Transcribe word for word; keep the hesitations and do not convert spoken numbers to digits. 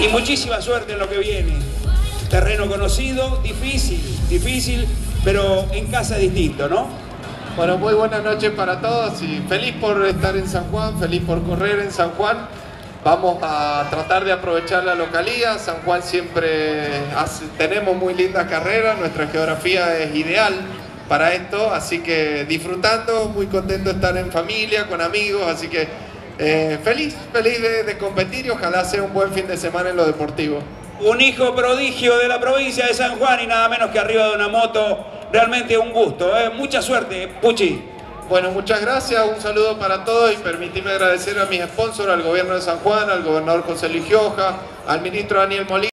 y muchísima suerte en lo que viene. Terreno conocido, difícil, difícil, pero en casa es distinto, ¿no? Bueno, muy buenas noches para todos y feliz por estar en San Juan, feliz por correr en San Juan. Vamos a tratar de aprovechar la localía. San Juan siempre hace, tenemos muy lindas carreras, nuestra geografía es ideal para esto, así que disfrutando, muy contento de estar en familia, con amigos, así que eh, feliz, feliz de, de competir y ojalá sea un buen fin de semana en lo deportivo. Un hijo prodigio de la provincia de San Juan y nada menos que arriba de una moto, realmente un gusto, ¿eh? Mucha suerte, Puchi. Bueno, muchas gracias, un saludo para todos y permíteme agradecer a mis sponsors, al gobierno de San Juan, al gobernador José Luis Gioja, al ministro Daniel Molina.